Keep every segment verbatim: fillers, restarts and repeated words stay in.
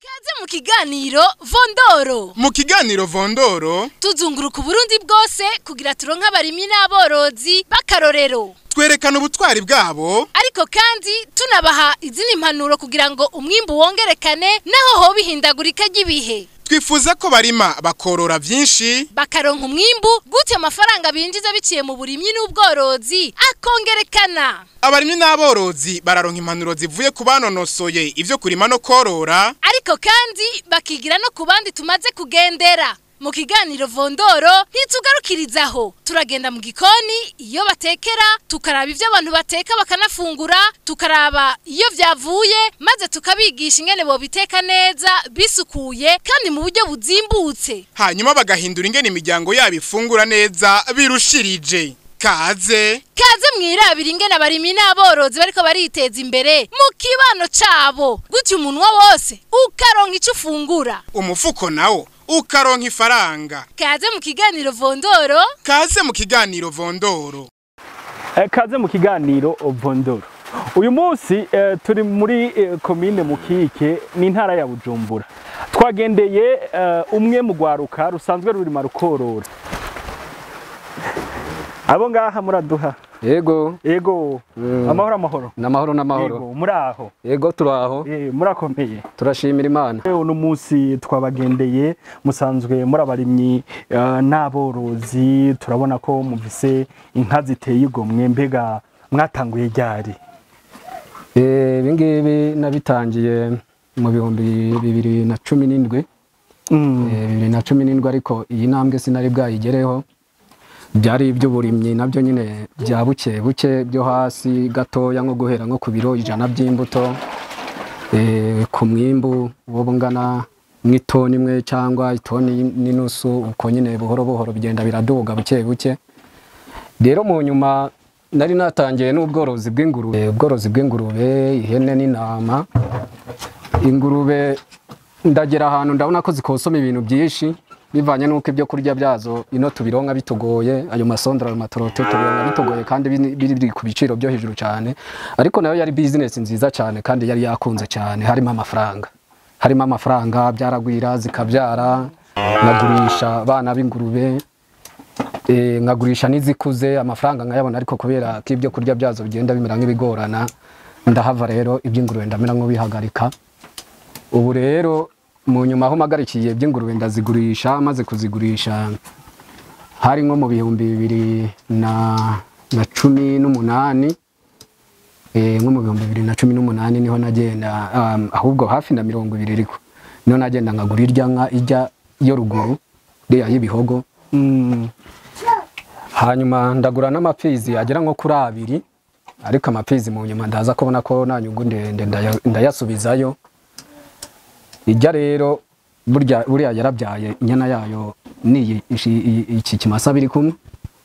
Kaze mu kiganiro Vondoro. Mu kiganiro Vondoro tuzunguruka Burundi bwose kugira turonke abarimyi n'aborozi bakarorero. Twerekana ubutwari bwabo ariko kandi tunabaha izindi impanuro kugira ngo umwimbu wongerekane naho ho bihindagurika ry'ibihe. Twifuza ko barima bakorora vyinshi bakaronka umwimbu gute amafaranga binjiza biciye mu burimyi n'ubworozi akongerekana. Abarimyi n'aborozi bararonka impanuro zivuye ku banonosoye ivyo kurima no korora ariko kandi bakigira no kubandi tumaze kugendera. Mu kiganiro Vondoro ntitugarukirizaho, turagenda mu gikoni iyo batekera, tukaraba ivyo abantu bateka bakanafungura, tukaraba iyo vyavuye maze tukabigisha ingene bo biteka neza bisukuye kandi mu buryo buzimbutse, hanyuma bagahindura ingene imiryango yabo ifungura neza birushirije. Kaze kaze mwirabira ingene abarimyi n'aborozi bariko bariteza imbere mu kibano cabo, gutyo umunwa wose ukaronka ico ufungura, umufuko nawo ukaronka ifaranga. Kaze mu kiganiro Vondoro kaze mu kiganiro Vondoro eh, kaze mu kiganiro Vondoro. Uyu munsi eh, turi muri eh, komine Mukike n'intara ya Bujumbura. Twagendeye eh, umwe mu gwaruka rusanzwe rurima rukorora. Abo ngaha muraduha. Yego. Yego. Mm. Amahoro amahoro. Namahoro namahoro. Yego, muraho. Yego turaho. Eh, murakomeye. Turashimira Imana. Uno munsi twabagendeye musanzwe murabarimyi uh, n'aborozi, turabona ko muvise inka ziteye igomwe, mbega mwatanguye ryari? Eh, bingibi nabitangiye mu bihumbi bibiri na cumi n'indwi. Mm. Eh, bibiri na cumi n'indwi ariko iyi ntambwe sinari bwayigereho. Byari iby'uburimyi nabyo nyine bya buke buke byo hasi gatoya nko guhera nko ku biro ijana by'imbuto eh ku mwimbu wo bungana n'itoni imwe cyangwa itoni n'inusu, uko nyine buhoro buhoro bigenda biraduga buke buke. Rero mu nyuma nari natangiye n'ubworozi bw'ingurube, ubworozi bw'ingurube, ihene n'intama. Ingurube ndagera ahantu ndabona ko zikosoma ibintu byinshi bivanye nuko ibyo kurya byazo ino tubironka bitugoye, ayo masondra ayo matorote tubironka bitugoye kandi biri ku biciro byo hejuru cyane, ariko nayo yari business nziza cyane kandi yari yakunze cyane, harimo amafaranga harimo amafaranga byaragwira zikabyara, nagurisha abana b'ingurube eh ngagurisha nizikuze amafaranga nkayabona, ariko kubera ko ibyo kurya byazo bigenda bimera nk'ibigorana ndahava rero iby'ingurube ndamera nko bihagarika. Ubu rero mu nyuma aho magarikiye by'ingurube ndazigurisha, maze kuzigurisha hari nko mu bihumbi bibiri na na cumi n'umunani, eh nko mu bihumbi bibiri na cumi n'umunani niho nagenda um, ahubwo hafi na mirongo ibiri ariko niho nagenda nkagura irya nka ijya yo ruguru ya y'ibihogo. Mm. Hanyuma ndagura n'amapfizi agera nko kuri abiri, ariko amapfizi mu nyuma ndaza kubona ko nta nyungu ndende ndayasubizayo. Ijya rero burya buriya yarabyaye inyana yayo ni iki kimasa biri kumwe,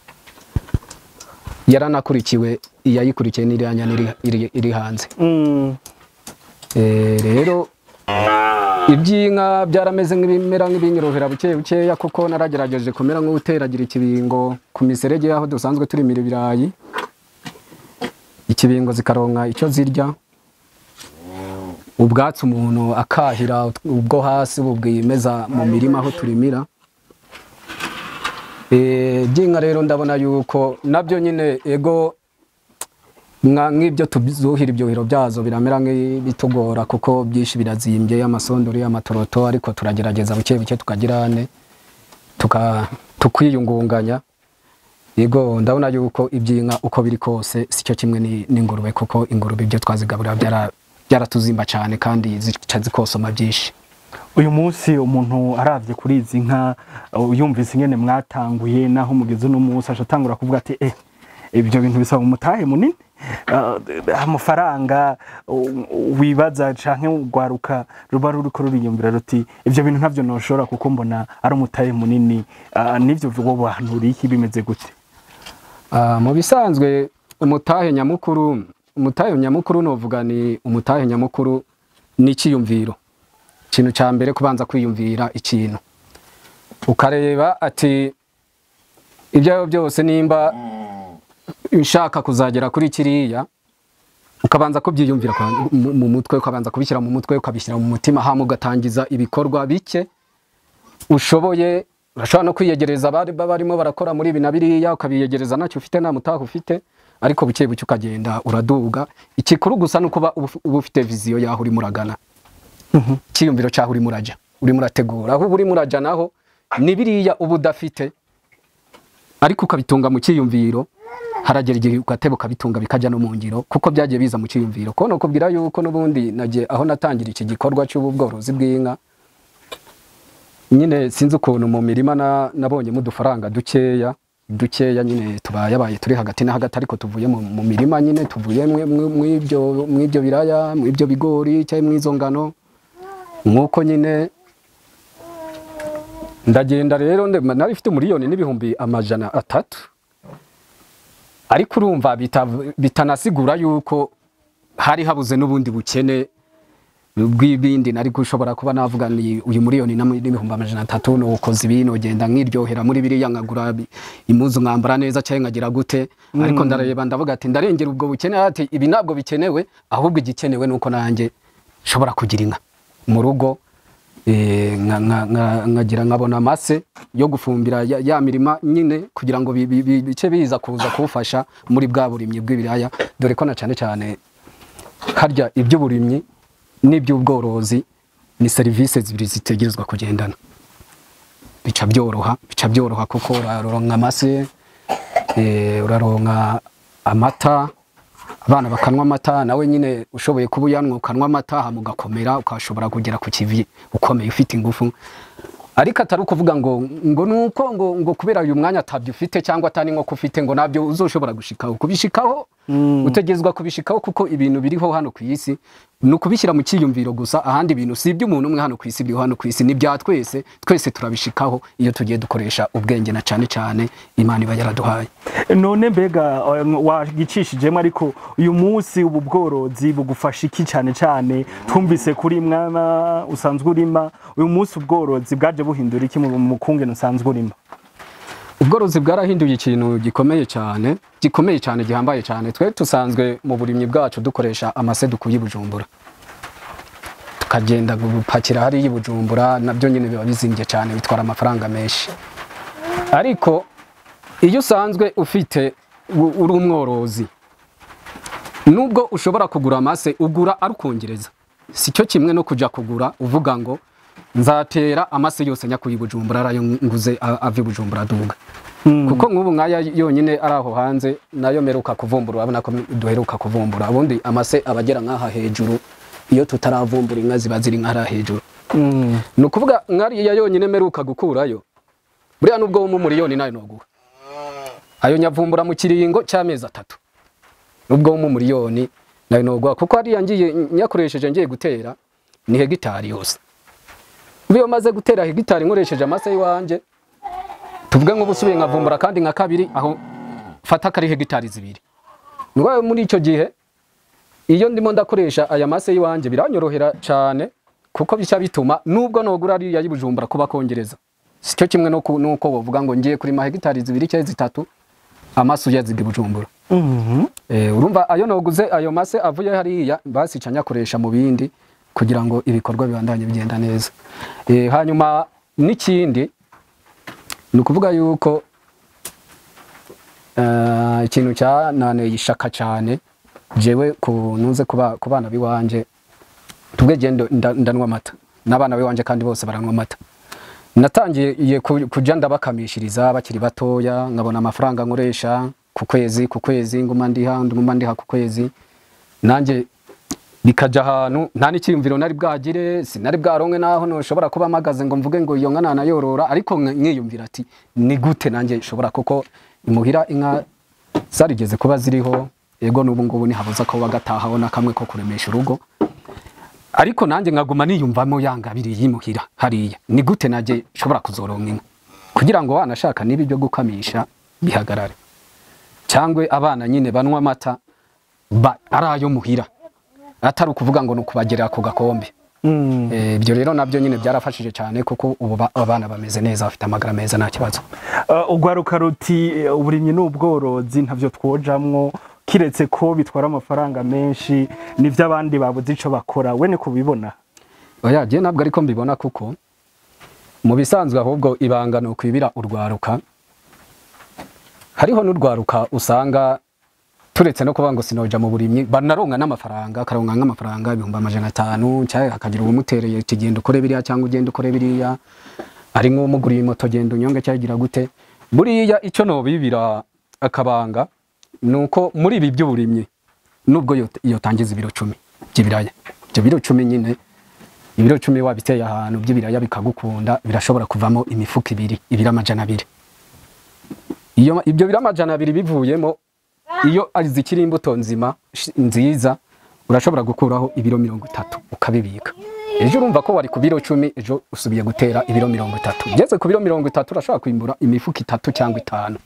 yaranakurikiwe iyayikurikiye n'iranya iri iri hanze. Mm. Eh rero ibyinka byarameze nk'ibimera nk'ibinyirohera buke buke, kuko naragerageje kumera nk'uteragira ikibingo ku miserege yaho dusanzwe turimira ibirayi, ikibingo zikaronka icyo zirya, ubwatsi umuntu akahira ubwo hasi bubwimeza mu mirima aho turimira. Eh byinka rero ndabona yuko nabyo nyine ego nk'ibyo tuzuhira ibyohiro byazo biramera nk'ibitugora kuko byinshi birazimbye, amasondori amatoroto, ariko turagerageza buke buke tukagirane tuka tukwiyungunganya. Yego ndabona yuko ibyinka uko biri kose sicyo kimwe n'ingurube, kuko ingurube ibyo twazigaburira byara byaratuzimba cyane kandi zica zikosoma byinshi. Uyu munsi umuntu aravye kuri izi nka yumvise ingene mwatanguye naho mugeze no munsi ashatangura kuvuga ati eh ibyo bintu bisaba umutahe munini, amafaranga wibaza canke ugwaruka ruba ruri ko ruriyumvira ruti ibyo bintu ntavyo noshora kuko mbona ari umutahe munini, nivyo vugo bantu riki bimeze gute? Ah mu bisanzwe umutahe nyamukuru umutahe nyamukuru novuga ni umutahe nyamukuru ni kiyumviro. Ikintu cya mbere kubanza kwiyumvira ikintu ukareba ati ibyo byose nimba nshaka kuzagera kuri kiriya ukabanza kubyiyumvira mu mutwe, ukabanza kubishyira mu mutwe, ukabishyira mu mutima, hama ugatangiza ibikorwa bike ushoboye. Urashobora no kwiyegereza abari barimo barakora muri ibi na biriya, ukabiyegereza ntacyo ufite nta mutaha ufite, ariko buke buke ukagenda uraduga. Ikikuru gusa nuko uba ufite viziyo yaho uri muragana, cyiyumviro cyaho uri muraja, uri murategura aho uri muraja, naho ni biriya uba udafite ariko ukabitunga mu cyiyumviro, haragera igihe ugateba ukabitunga bikajya no mu ngiro, kuko byagiye biza mu cyiyumviro. Ko no kubwira yuko n'ubundi nagiye aho natangira iki gikorwa cy'ubworozi bw'inka, nyine sinzi ukuntu mu mirima na nabonye mu dufaranga dukeya dukeya nyine tubayabaye turi hagati na hagati, ariko tuvuye mu mirima nyine tuvuye mw'ibyo mw'ibyo biraya mw'ibyo bigori cyangwa mw'izo ngano, nkuko nyine ndagenda rero nari mfite miliyoni n'ibihumbi amajana atatu, ariko urumva bitanasigura yuko hari habuze n'ubundi bukene bw'ibindi nari gushobora kuba navuga ni uyu miliyoni n'ibihumbi amajana atatu no ukoze ibintu genda nkiryohera muri biriya nkagura imuzu nkambara neza cyangwa nkagira gute, ariko ndareba ndavuga ati ndarengera ubwo bukene, ati ibi ntabwo bikenewe, ahubwo igikenewe nuko nanjye nshobora kugira inka mu rugo, nkagira nkabona amase yo gufumbira ya mirima nyine, kugira ngo bice biza kuza kuwufasha muri bwa burimyi bw'ibiraya, dore ko na cyane cyane harya iby'uburimyi n'iby'ubworozi ni serivisi zibiri zitegerezwa kugendana, bica byoroha bica byoroha kuko uraronka amase, uraronka amata, abana bakanwa amata, nawe nyine ushoboye kuba uyanwa ukanwa amata, hama ugakomera ukashobora kugera ku kivi ukomeye ufite ingufu. Ariko atari ukuvuga ngo ngo nuko ngo ngo kubera uyu mwanya atabyo ufite cyangwa atani nko kufite ngo nabyo uzoshobora gushikaho kubishikaho, utegezwa kubishikaho, kuko ibintu biriho hano ku isi no kubishyira mu cyiyumviro gusa, ahandi ibintu si iby'umuntu umwe hano ku isi, biriho hano ku isi ni bya twese, twese turabishikaho iyo tugiye dukoresha ubwenge na cyane cyane Imana iba yaraduhaye. None mbega wagicishijemo, ariko uyu munsi ubu bworozi bugufasha iki cyane cyane? Twumvise kuri mwana usanzwe urima, uyu munsi ubworozi bwaje buhindura iki mu mukungene usanzwe urima? Ubworozi bwarahinduye ikintu gikomeye cyane gikomeye cyane gihambaye cyane. Twe tusanzwe mu burimyi bwacu dukoresha amase dukuye Bujumbura, tukagenda gupakira hari y'Ibujumbura, nabyo nyine biba bizimbye cyane, bitwara amafaranga menshi. Ariko iyo usanzwe ufite uri umworozi, nubwo ushobora kugura amase ugura arukongereza, si cyo kimwe no kujya kugura uvuga ngo nzatera amase yose nyakuye Bujumbura arayo nguze ave Bujumbura duga, kuko nk'ubu nkaya yonyine araho hanze nayo meruka kuvumbura, abona ko duheruka kuvumbura, ubundi amase abagera nkaha hejuru iyo tutaravumbura inka ziba ziri nkara hejuru. No kuvuga nkari ya yonyine meruka gukurayo buriya nubwo mu miliyoni nayo noguha ayo nyavumbura mu kiringo cy'amezi atatu, nubwo mu miliyoni nayo noguha, kuko ari yangiye nyakoresheje ngiye gutera ni hegitari yose. Biyo maze gutera hegitari nkoresheje amase yiwanje, tuvuge ngo busubiye nkavumbura kandi nka kabiri, aho fata kari hegitari zibiri. Ngo muri icyo gihe iyo ndimo ndakoresha aya mase yiwanje biranyorohera cyane, kuko bica bituma nubwo nogura ari ya y'Ibujumbura kuba kongereza, sicyo kimwe no nuko bavuga ngo ngiye kuri ma hegitari zibiri cyangwa zitatu amasu yaziga Bujumbura. Mhm. Eh urumva ayo noguze ayo mase avuye hariya basi canyakoresha mu bindi kugira ngo ibikorwa bibandanye bigenda neza. Eh hanyuma n'ikindi nukuvuga yuko uh, ikintu cya nane yishaka cyane jewe kunuze kuba kubana biwanje, tubwe gendo ndanwa amata n'abana biwanje kandi bose baranwa amata. Natangiye kujya ndabakamishiriza bakiri batoya, nkabona amafaranga nkoresha ku kwezi ku kwezi nguma ndiha nguma ndiha ku kwezi, nanje bikaja ahantu nta n'ikiyumviro nari bwagire, sinari bwaronke naho no shobora kuba magaze ngo mvuge ngo iyo nkana nayorora, ariko nkiyumvira ati ni gute nanje shobora, kuko imuhira inka zarigeze kuba ziriho, yego n'ubu ngubu ni habuza ko bagatahaho na kamwe ko kuremesha urugo, ariko nanjye nkaguma niyumvamo yangabiri yimuhira hariya, ni gute naje shobora kuzoronka inka kugira ngo wanashaka nibi byo gukamisha bihagarare, cyangwe abana nyine banwa amata ba arayo muhira, atari ukuvuga ngo nukubagerera ku gakombe. Mm. Eh ibyo rero nabyo nyine byarafashije cyane, kuko ubu abana bameze neza, bafite amagara meza nta kibazo. Uh, ugwaruka ruti uburimyi n'ubworozi ntavyo twojamwo, kiretse ko bitwara amafaranga menshi nivyo abandi babuze ico bakora we ni kubibona? Oya je nabwo ariko mbibona kuko mu bisanzwe ahubwo ibangano kwibira urwaruka hariho n'urwaruka usanga turetse no kuvuga ngo sinoja mu burimyi banaronka n'amafaranga akaronka nk'amafaranga ibihumbi amajana atanu cyangwa akagira umutereye kigenda ukore biriya cyangwa ugenda ukore biriya ari nk'umuguriye moto genda unyonge cyagira gute buriya icyo no bibira akabanga nuko muri ibi by'uburimyi nubwo iyo tangiza ibiro cumi by'ibiraya ibyo biro cumi nyine ibiro cumi wabiteye ahantu by'ibiraya bikagukunda birashobora kuvamo imifuka ibiri ibira amajana abiri iyo ibyo bira amajana abiri bivuyemo iyo ari zikiri imbuto nzima nziza urashobora gukuraho ibiro mirongo itatu ukabibika ejo urumva ko wari ku biro cumi ejo usubiye gutera ibiro mirongo itatu ugeze ku biro mirongo itatu urashobora kwimbura imifuka itatu cyangwa itanu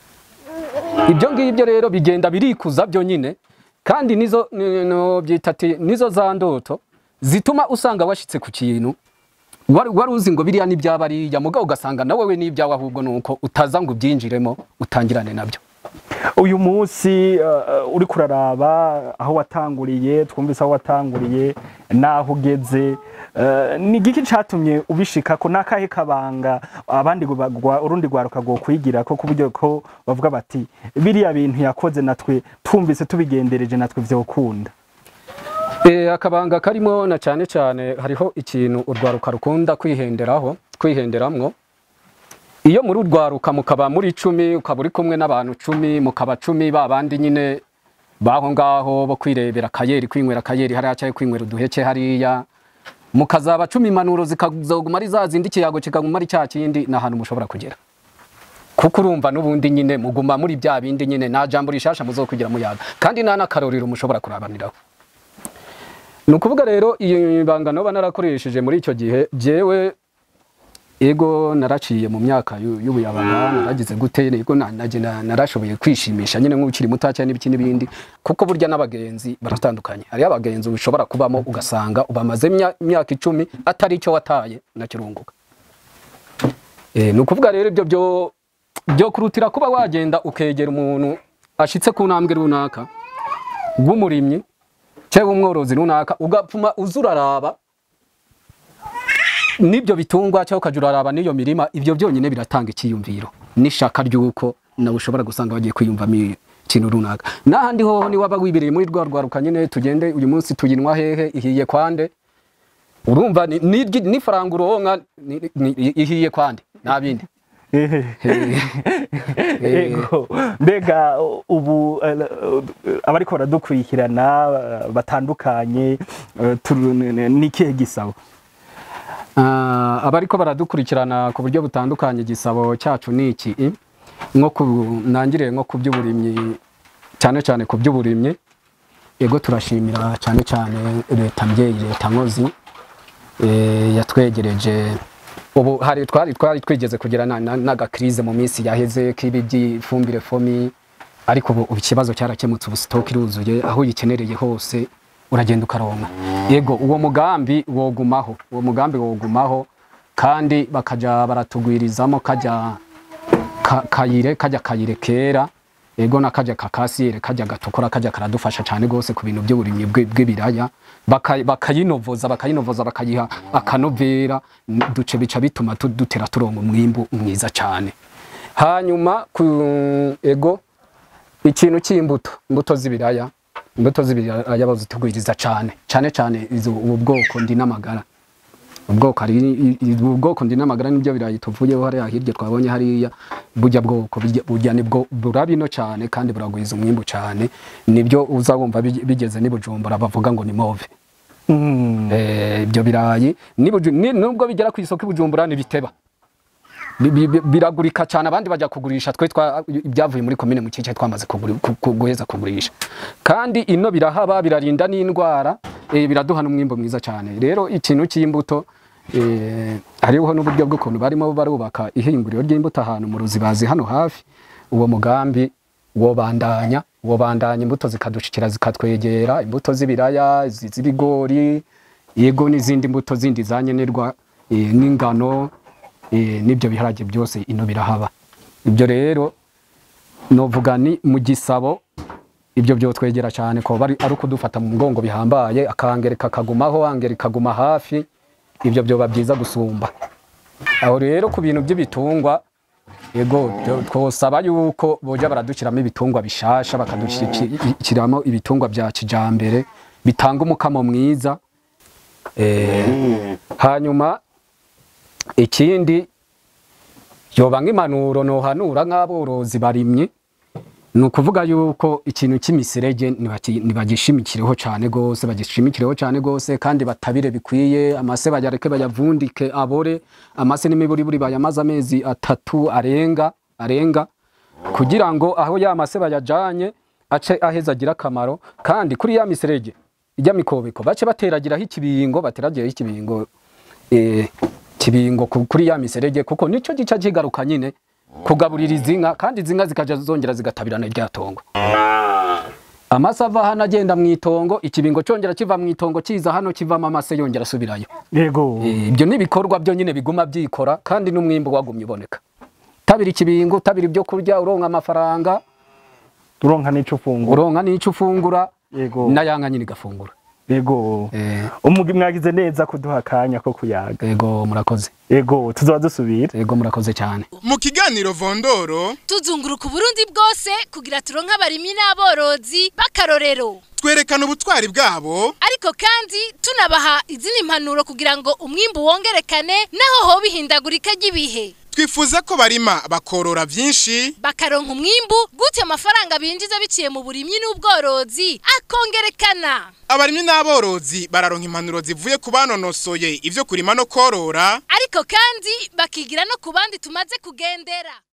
ibyo ngibyo rero bigenda birikuza byo nyine kandi nizo no byitati nizo za ndoto zituma usanga washitse ku kintu wari uzi ngo biriya ni byabari ya mugabo ugasanga nawe we n'ibyawe ahubwo nuko utaza ngo byinjiremo utangirane nabyo. Uyu munsi uh, uri kuraraba aho watanguriye twumvise aho watanguriye naho ugeze uh, ni giki catumye ubishika ko nakahe kabanga abandi gwa urundi gwaruka go kwigira ko kuburyo ko bavuga bati biriya bintu yakoze natwe twumvise tubigendereje natwe vyokunda? Eh akabanga karimo na cyane cyane hariho ikintu urwaruka rukunda kwihenderaho kwihenderamwo iyo muri urwaruka mukaba muri icumi ukaba uri kumwe n'abantu cumi mukaba cumi babandi nyine baho ngaho bo kwirebera kayeri kwinywera kayeri hariya cyaye kwinywera uduheke hariya mukazaba cumi manuro zikazoguma ari zazindi kiyago kikaguma ari cya kindi na hantu mushobora kugera kuko urumva nubundi nyine muguma muri bya bindi nyine na jambo rishasha muzokugira muyaga kandi nana karoriro mushobora kurabaniraho. Nukuvuga rero iyo bangano banarakoresheje muri icyo gihe jewe ego naraciye mu myaka y'ubuyabaga naragize gute ego naje narashoboye kwishimisha nyine nk'ukiri mutacha n'ibiki n'ibindi kuko burya n'abagenzi baratandukanye hari abagenzi ushobora kubamo ugasanga ubamaze imyaka icumi atari icyo wataye na kirunguka. Eh nukuvuga rero ibyo byo byo kurutira kuba wagenda ukegera umuntu ashitse ku ntambwe runaka bw'umurimyi cyangwa umworozi runaka ugapfuma uzuraraba nibyo bitungwa cyangwa ukajuraraba niyo mirima ibyo byonyine biratanga ikiyumviro nishaka ryuko nawe ushobora gusanga bagiye kwiyumvamo ikintu runaka. Nahandi ho ni waba wibereye muri rwa rwaruka nyine tugende uyu munsi tuyinwa hehe ihiye kwande urumva ni ni faranga uronka ihiye kwande nabindi ego mbega ubu abariko baradukurikirana batandukanye nikihe gisabo? Uh, abariko baradukurikirana ku buryo butandukanye gisabo cyacu niki nko nangire nko kubyuburimyi cyane cyane kubyuburimyi ego turashimira cyane cyane leta mbyeyi leta nkozi eh yatwegereje ubu hari twari twari twigeze kugira naga crise mu minsi yaheze kibibyi fumbire fomi ariko ubu ikibazo cyarakemutse ubu stock iruzuye aho yikenereye hose uragenda ukaronka. Yego uwo mugambi wogumaho uwo mugambi wogumaho kandi bakaja baratugwirizamo kajya kayire kajya kayire kera ego nakajya kakasire kajya gatukura kajya karadufasha cyane gose ku bintu by'uburimyi bw'ibiraya bakayinovoza bakayinovoza bakayiha akanovera duce bica bituma dutera turongo umwimbu mwiza cyane. Hanyuma ku ego ikintu cy'imbuto imbuto z'ibiraya imbuto z'ibiraya bazitugwiriza cyane cyane cyane izo ubwoko ndi n'amagara ubwoko ari ubwoko ndi n'amagara nibyo birayi tuvuyeho hariya hirya twabonye hariya burya bwoko burya nibwo burabino cyane kandi buragwiza umwimbu cyane nibyo uzabumva bigeze nibujumbura bavuga ngo ni move. Mm. Eh ibyo birayi nubwo bigera ku isoko ibujumbura ni biteba biragurika cyane abandi bajya kugurisha twe ibyavuye muri commune mu kice twamaze kuguheza kugurisha kandi ino birahaba birarinda n'indwara e, biraduhana umwimbo mwiza cyane. Rero ikintu cy'imbuto eh hariho n'uburyo bwo kuntu barimo barubaka ihinguriro ry'imbuto ahantu mu ruzibazi hano hafi uwo mugambi wo bandanya wo bandanya imbuto zikadushikira zikatwegera imbuto z'ibiraya z'ibigori yego n'izindi mbuto zindi zanyenerwa e, n'ingano e, nibyo biharage byose ino birahaba. Ibyo rero novuga ni mu gisabo ibyo byo twegera cyane ko bari ari kudufata mu mugongo bihambaye, akangereka kagumaho, angereka kaguma hafi, ibyo byo babyiza gusumba. Aho rero ku bintu by'ibitungwa, yego twosaba yuko boja baradukiramo ibitungwa bishasha, bakadushyikiramo ibitungwa bya kijambere bitanga umukamo mwiza. Eh, hanyuma ikindi yoba nk'impanuro nohanura nk'aborozi barimye, ni ukuvuga yuko ikintu cy'imiserege ntibagishimikireho cyane gose, bagishimikireho cyane gose kandi batabire bikwiye, amase bajareke bayavundike abore, amase n'imiburi buri bayamaze amezi atatu arenga arenga kugira ngo aho ya mase bayajanye ace aheza agira akamaro. Kandi kuri ya miserege ijya mikobeko bace bateragiraho ikibingo, bateragiraho ikibingo eh kibingo kuri ya miserege, kuko nico gica kigaruka nyine kugaburira izinka, kandi izinka zikaja zongera zigatabirana rya tongo. Amase ava hano agenda mu itongo, ikibingo congera kiva mu itongo kiza hano kivamo amase yongera asubirayo. Yego ibyo ni bikorwa byo nyine biguma byikora, kandi n'umwimbo wagumye uboneka. Tabira ikibingo, tabira ibyo kurya, uronka amafaranga, uronka n'ico fungura, uronka n'ico fungura, yego nayanga nyine gafungura. Yego eh umugi mwagize neza kuduha kanya ko kuyaga. Yego murakoze. Yego tuzoba dusubira. Yego murakoze cyane. Mu kiganiro Vondoro tuzunguruka Burundi bwose kugira turonka abarimyi n'aborozi bakarorero, twerekana ubutwari bwabo, ariko kandi tunabaha izindi impanuro kugira ngo umwimbu wongerekane naho ho bihindagurika ry'ibihe. Twifuza ko barima bakorora byinshi, bakaronka umwimbu gute amafaranga binjiza biciye mu burimyi n'ubworozi akongerekana. Abarimyi n'aborozi bararonka impanuro zivuye ku banonosoye ivyo kurima no korora, ariko kandi bakigira no kubandi tumaze kugendera.